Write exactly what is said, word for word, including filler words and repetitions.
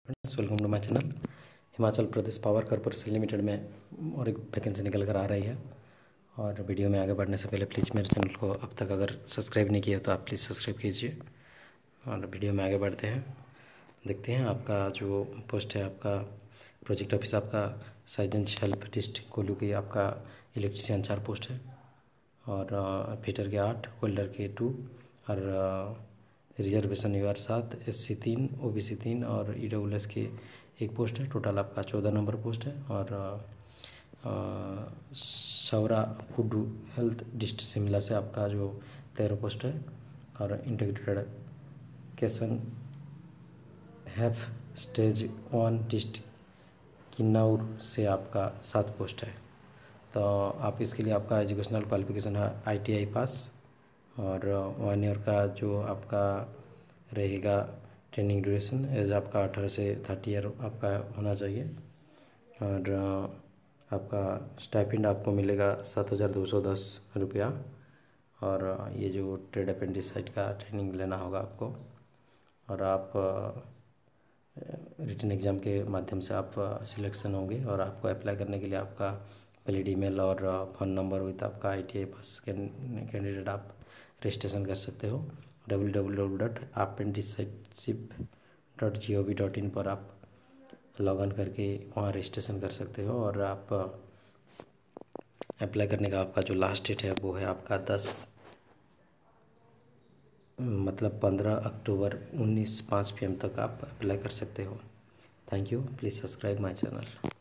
Friends, welcome to my channel. Himachal Pradesh power corporation limited में और एक वैकेंसी निकल कर आ रही है। और वीडियो में आगे बढ़ने से पहले प्लीज़ मेरे चैनल को अब तक अगर सब्सक्राइब नहीं किया तो आप प्लीज़ सब्सक्राइब कीजिए। और वीडियो में आगे बढ़ते हैं, देखते हैं आपका जो पोस्ट है, आपका प्रोजेक्ट ऑफिस आपका साइजेंस हेल्प डिस्ट्रिक्ट कोलू की आपका इलेक्ट्रीशियन चार पोस्ट है। और फिटर के आठ, वेल्डर के टू, और रिजर्वेशन यूआर सात, एस सी तीन, ओ बी सी तीन और ई डब्ल्यू एस की एक पोस्ट है। टोटल आपका चौदह नंबर पोस्ट है। और सौरा कुडू हेल्थ डिस्ट्रिक्ट शिमला से आपका जो तेरह पोस्ट है। और इंटीग्रेटेड केसन हैफ स्टेज वन डिस्ट्रिक्ट किन्नौर से आपका सात पोस्ट है। तो आप इसके लिए आपका एजुकेशनल क्वालिफिकेशन है आई टी आई पास, और वन ईयर का जो आपका रहेगा ट्रेनिंग ड्यूरेशन, एज आपका अठारह से थर्टी ईयर आपका होना चाहिए। और आपका स्टाइपेंड आपको मिलेगा सात हज़ार दो सौ दस रुपया। और ये जो ट्रेड अप्रेंटिस का ट्रेनिंग लेना होगा आपको, और आप रिटन एग्ज़ाम के माध्यम से आप सिलेक्शन होंगे। और आपको अप्लाई करने के लिए आपका वैलिड ईमेल और फ़ोन नंबर विथ आपका I T I pass candidate आप रजिस्ट्रेशन कर सकते हो। W W W dot apprenticeship dot G O V dot in पर आप लॉग इन करके वहाँ रजिस्ट्रेशन कर सकते हो। और आप अप्लाई करने का आपका जो लास्ट डेट है वो है आपका दस मतलब पंद्रह अक्टूबर उन्नीस पाँच पी एम तक आप अप्लाई कर सकते हो। Thank you, please subscribe my channel.